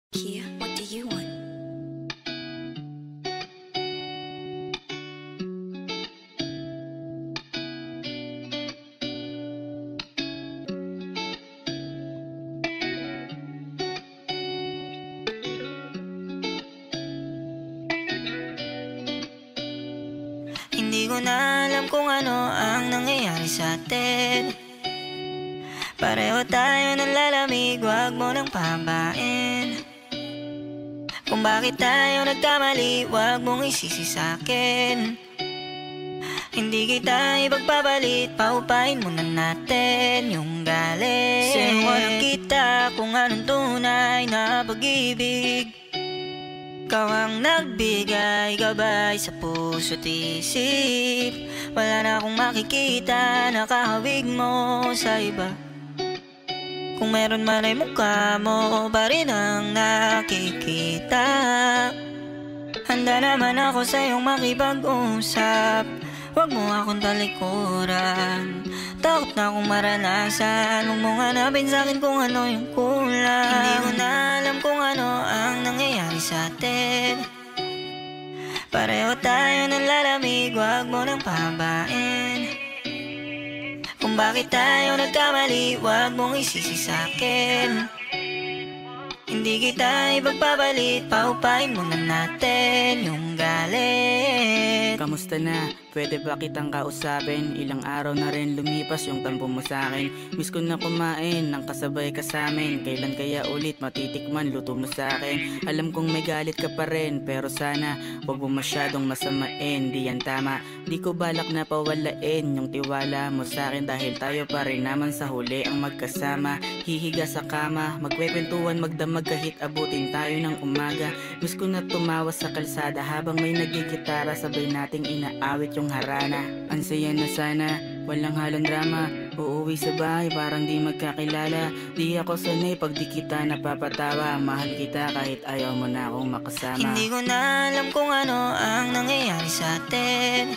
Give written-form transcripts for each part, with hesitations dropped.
Kia, what do you want? Hindi ko na alam kung ano ang nangyayari sa atin. Pareho tayo nalalamig, wag mo nang pahabain. Kung bakit tayo nagkamali, wag mong isisi sa'kin. Hindi kita ipagpapalit, paupain muna natin yung galit. Sa'yo ko nakita kung anong tunay na pag-ibig. Ikaw ang nagbigay gabay sa puso't isip. Wala na akong makikita, nakahawig mo sa iba. Kung meron man ay mukha mo pa rin ang nakikita. Handa naman ako sa'yong makipag-usap. Huwag mo akong talikuran. Takot na akong maranasan. Huwag mong hanapin sa'kin kung ano yung kulang. Hindi ko na alam kung ano ang nangyayari sa atin. Pareho tayo nalalamig, huwag mo nang pahabain. Kung bakit tayo nagkamali, wag mong isisi sa'kin. Hindi kita ipagpapalit, paupain muna natin yung galit. Kamusta na? Pwede ba kitang kausapin? Ilang araw na rin lumipas yung tampo mo sa'kin. Miss ko na kumain ng kasabay ka sa'min. Kailan kaya ulit matitikman luto mo sa'kin? Alam kong may galit ka pa rin, pero sana wag mo masyadong masamain. Di yan tama, di ko balak na pawalain yung tiwala mo sa'kin. Dahil tayo pa rin naman sa huli ang magkasama. Hihiga sa kama, magkwekwentuhan, magdamag kahit abutin tayo ng umaga. Miss ko na tumawa sa kalsada habang may nagigitara, sabay nating inaawit yung harana. Ang saya na sana, walang halong drama. Uuwi sa bahay parang di magkakilala. Di ako sanay pag di kita napapatawa. Mahal kita kahit ayaw mo na akong makasama. Hindi ko na alam kung ano ang nangyayari sa atin.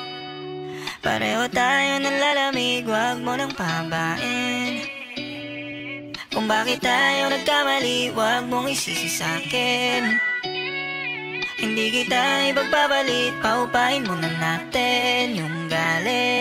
Pareho tayo nalalamig, wag mo nang pahabain. Kung bakit tayo nagkamali, wag mong isisi sa'kin. Hindi kita ipagpapalit, paupain muna natin yung galit.